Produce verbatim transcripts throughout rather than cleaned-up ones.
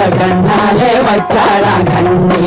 கண்ணாலே வச்சாளா கண்ணி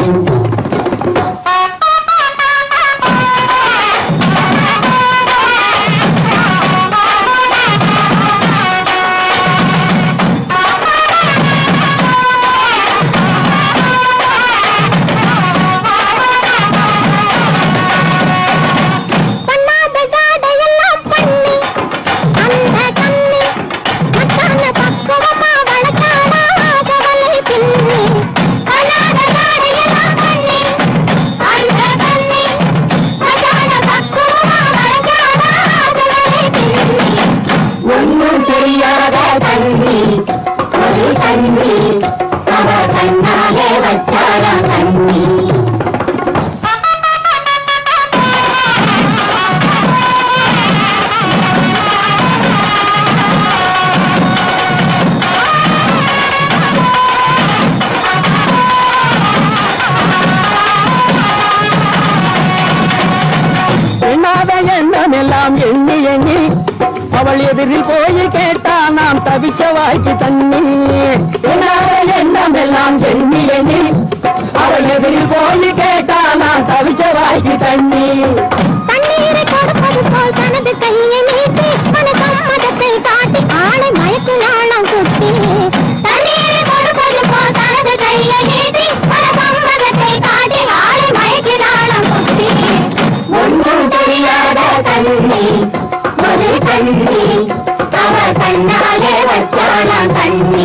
அவள் எதிரில் போய் கேட்டா நாம் தவிச்ச வாய்க்கு தண்ணி எண்ணம் எல்லாம் எண்ணி எண்ணி அவள் எதிரில் போய் கேட்டா நாம் தவிச்ச வாய்க்கு தண்ணி தண்ணீரை கொடுப்பது போல் தனது கையை நீட்டி மன சம்மதத்தை காட்டி ஆளை மயக்கினாளாம் குட்டி தண்ணீரை கொடுப்பது போல் தனது கையை நீட்டி மன சம்மதத்தை காட்டி ஆளை மயக்கினாளாம் குட்டி ஒன்றும் தெரியாத தண்ணி ஒரு தண்ணி அவள் கண்ணாலே வச்சாளா தண்ணி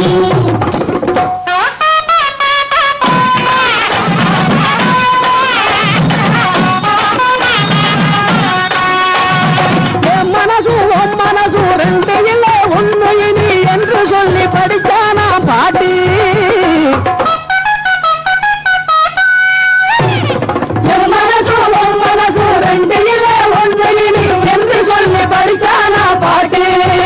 படிச்சானா பாட்டி என் மனசு உன் மனசு ரெண்டு இல்ல ஒன்று என்று சொல்லி படிச்சானா பாட்டி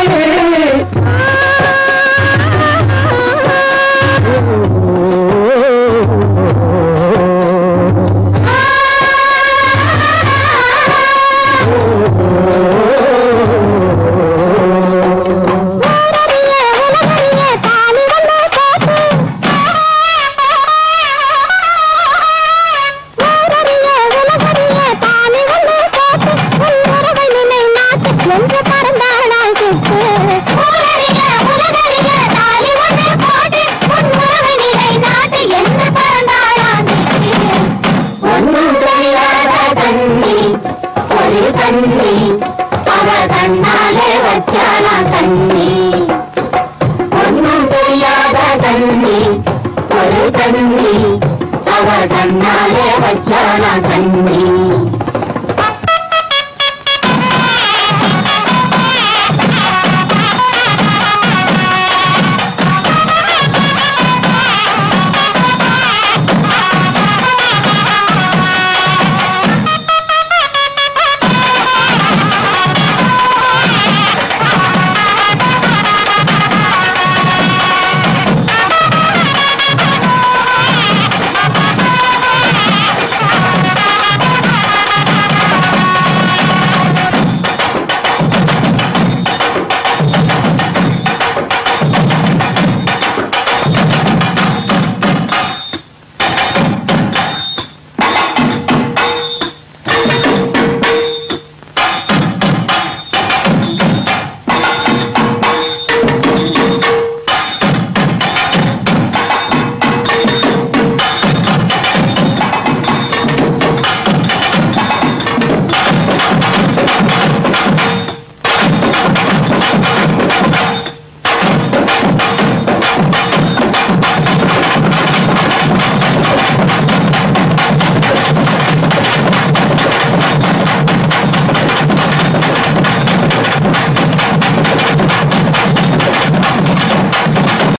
அவள் கண்ணாலே வச்சாளா தண்ணி ஒன்றும் தெரியாத தண்ணி ஒரு தண்ணி அவள் கண்ணாலே வச்சாளா தண்ணி